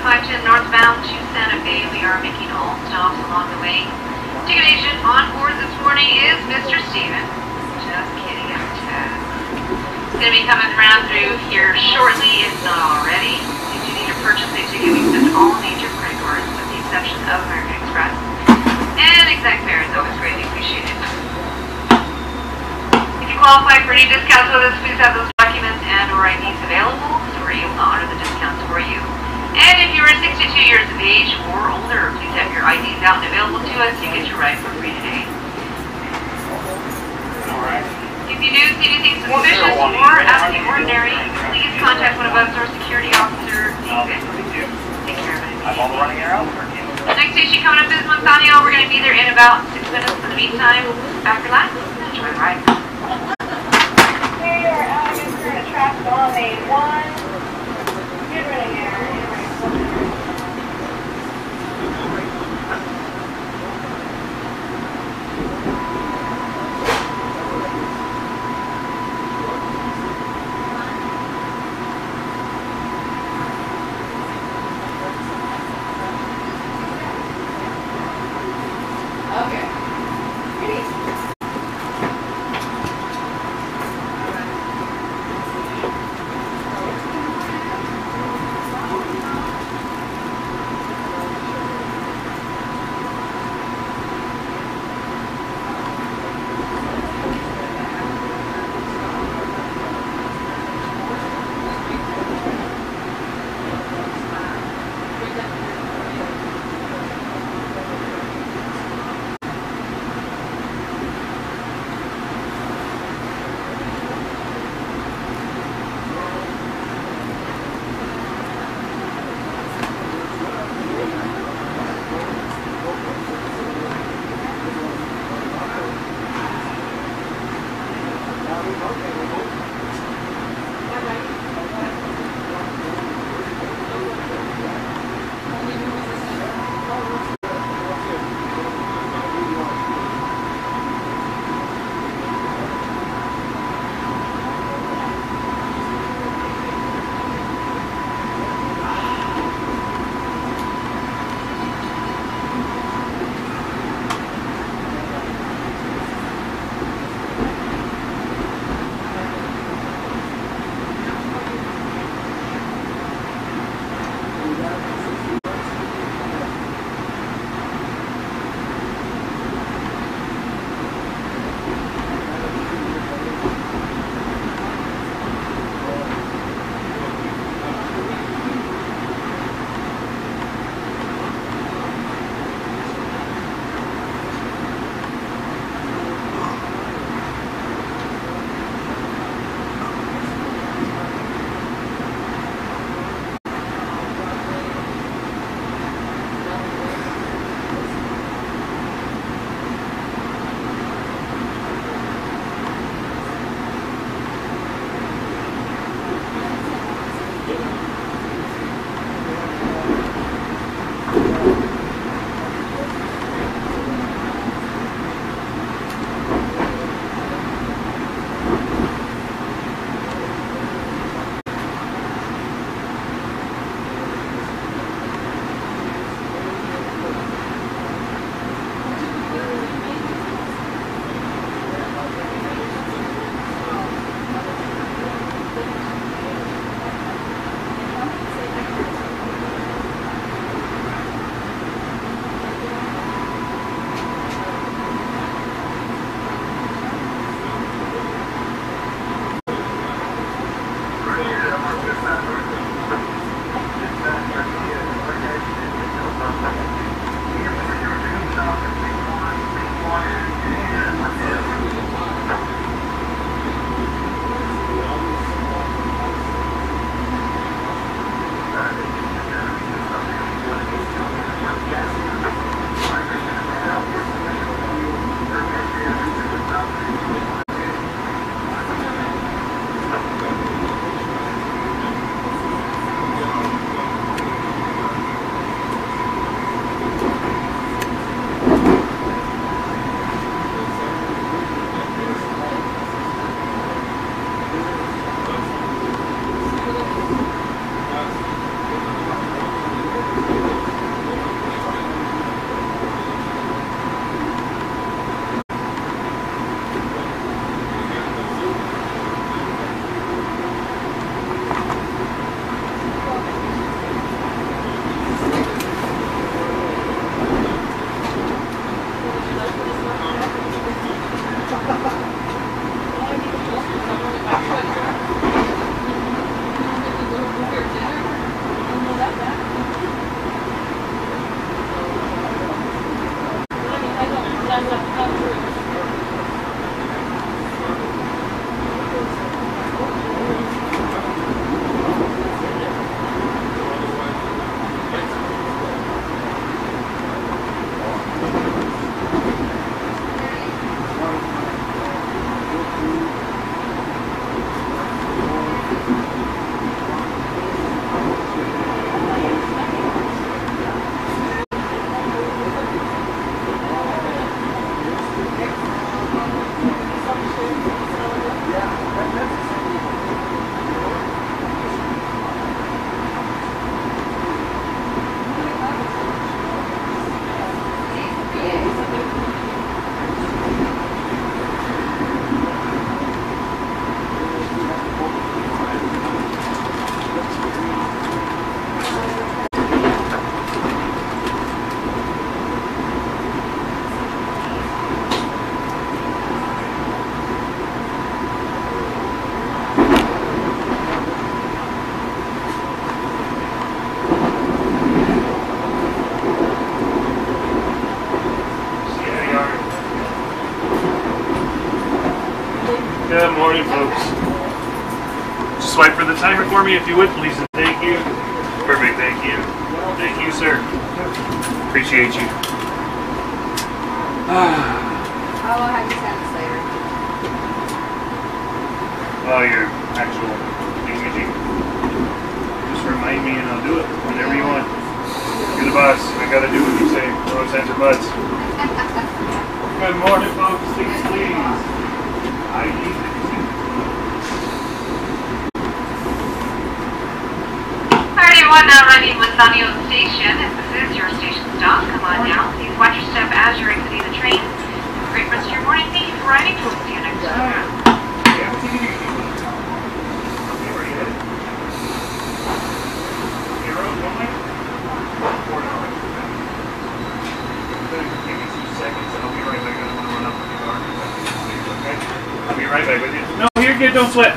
510 northbound to Santa Fe. We are making all stops along the way. Ticket agent on board this morning is Mr. Steven. Just kidding, I'm Ted. He's going to be coming around through here shortly, if not already. If you need to purchase a ticket, we accept all major credit cards with the exception of American Express. And exact fare is always greatly appreciated. If you qualify for any discounts with us, please have those documents and or IDs available so we're able to honor the discounts for you. And if you are 62 years of age or older, please have your IDs out and available to us. You get your ride for free today. If you do see anything suspicious or out of the ordinary, please contact one of us or security officer. Take care of it. Next station coming up is Monsanto. We're going to be there in about 6 minutes. In the meantime, back relax and enjoy the ride. Here you are out against the traffic on Main 1. Good running air. swipe for the timer for me if you would, please, and thank you. Perfect, thank you. Thank you, sir. Appreciate you. I will have you send this later. Oh, your actual imaging. Just remind me and I'll do it whenever you want. You're the boss. I gotta do what you say. No ifs, ands, or buts. Good morning, folks. Please, please. I need it. Alright, everyone, now arriving with Sanyo Station. If this is your station stop, come on down. Please watch your step as you're exiting the train. Have a great rest of your morning. Thank you for riding. We'll see you next time. I'll be right back with you. No, you're good. Don't sweat.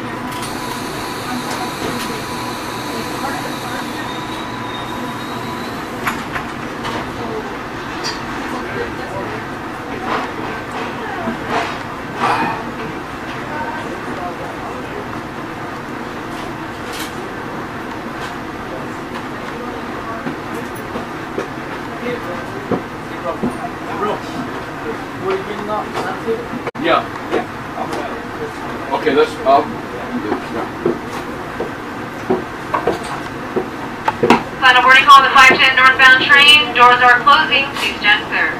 Yeah. Okay, let's Final boarding call on the 510 northbound train. Doors are closing. Please stand clear.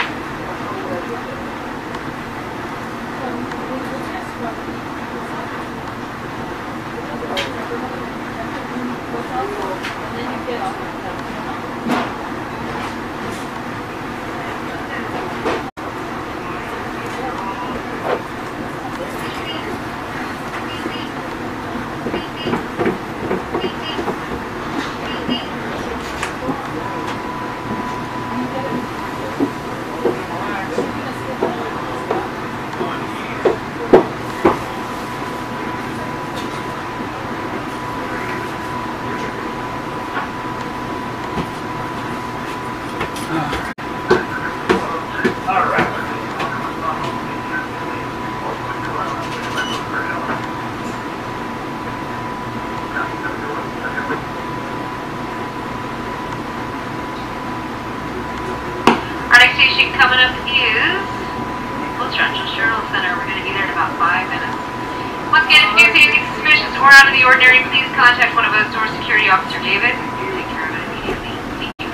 Coming up is Central Shuttle Center. We're going to be there in about 5 minutes. Once again, if you do see anything suspicious or out of the ordinary, please contact one of us or security officer David. We'll take care of it immediately. Thank you.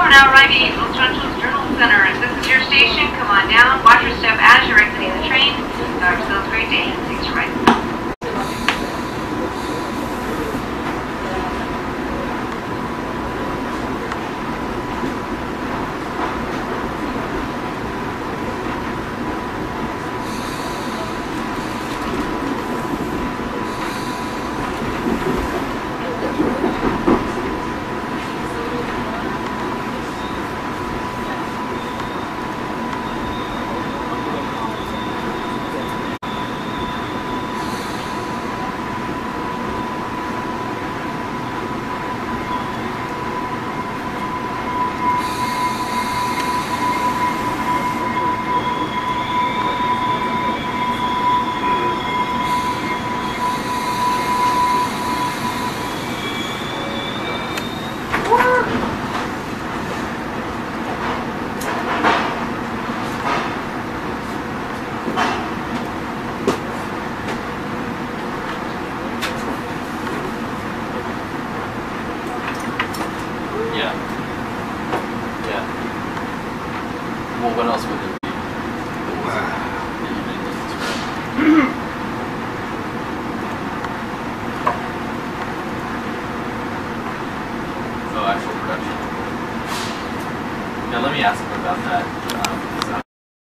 we're now arriving at Los Ranchos Journal Center. If this is your station, come on down. Watch your step as you're exiting the train. Have yourselves a great day. Thanks for riding. Yeah. Yeah. Well, what else would there be? That you didn't describe? Oh, actual production. Yeah, let me ask him about that. Because I'm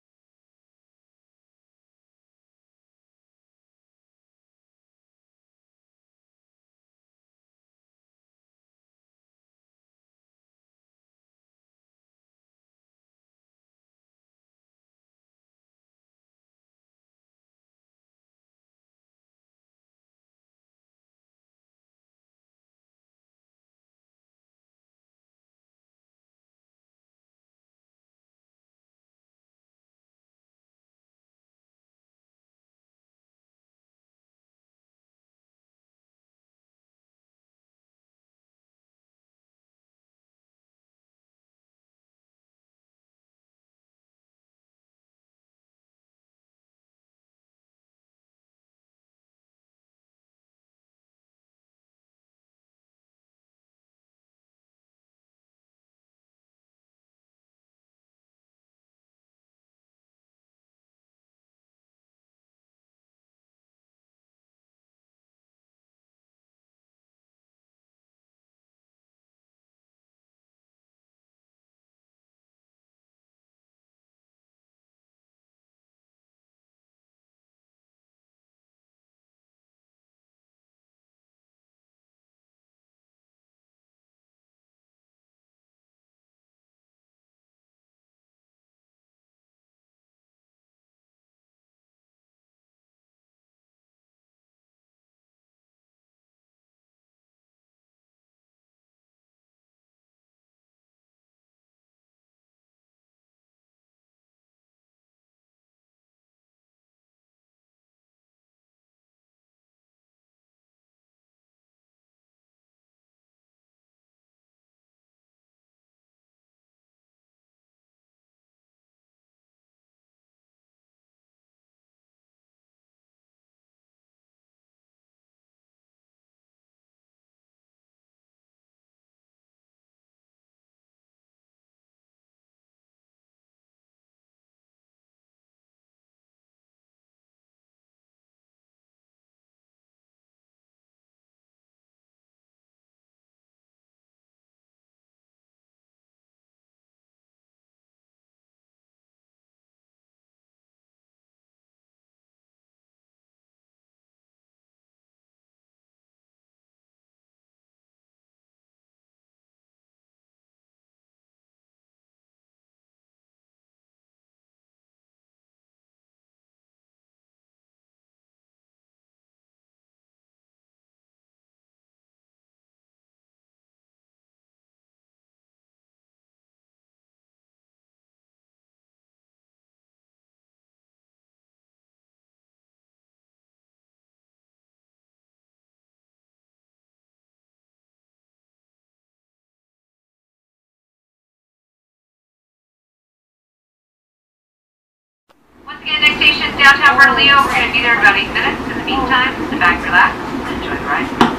once again, next station is downtown Bernalillo. We're going to be there in about 8 minutes. In the meantime, sit back, relax, and enjoy the ride.